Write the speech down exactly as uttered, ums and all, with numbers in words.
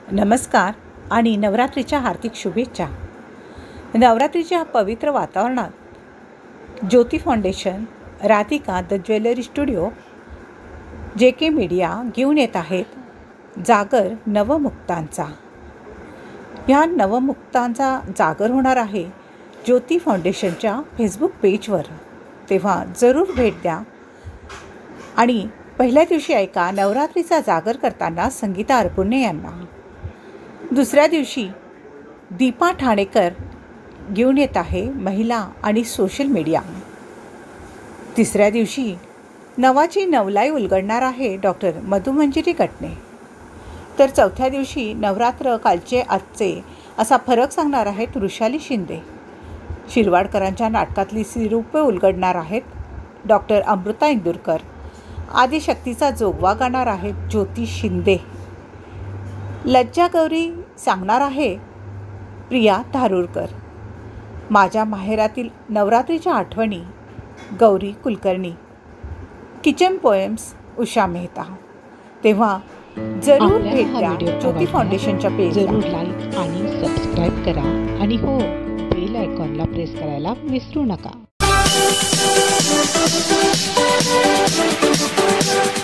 नमस्कार आणि नवरात्रीच्या हार्दिक शुभेच्छा. नवरात्रीच्या पवित्र वातावरणात Jyoti foundation, Radhika the jewellery studio, J K media घेऊन येत आहेत जागर नवमुक्तांचा. ह्या नवमुक्तांचा जागर होणार आहे ज्योती फाउंडेशनच्या फेसबुक पेजवर, तेव्हा जरूर भेट द्या. आणि पहिल्या दिवशी ऐका नवरात्रीचा जागर करताना संगीता अरपुणे यांना. दुसऱ्या दिवशी दीपा ठाणेकर घेऊन येत आहे महिला आणि सोशल मीडिया. तिसऱ्या दिवशी नवाची नवलाई उलगडणार आहे डॉक्टर मधुमंजिरी कटणे. तर चौथ्या दिवशी नवरात्र कालचे आजचे असा फरक सांगणार आहेत वृषाली शिंदे. शिरवाडकरांच्या नाटकातली सिरूपे उलगडणार आहेत डॉक्टर अमृता इंदुरकर. आदिशक्तीचा जोगवा गाणार आहेत ज्योती शिंदे. लज्जा गौरी सांगणार आहे प्रिया धारूरकर. माझ्या माहेरातील नवरात्रीच्या आठवणी गौरी कुलकर्णी. Kitchen poems Usha Mehta. तेव्हा जरूर भेट द्या ज्योती फाउंडेशनच्या पेजला. जरूर लाईक आणि सबस्क्राईब करा आणि हो, बेल आयकॉनला प्रेस करायला विसरू नका.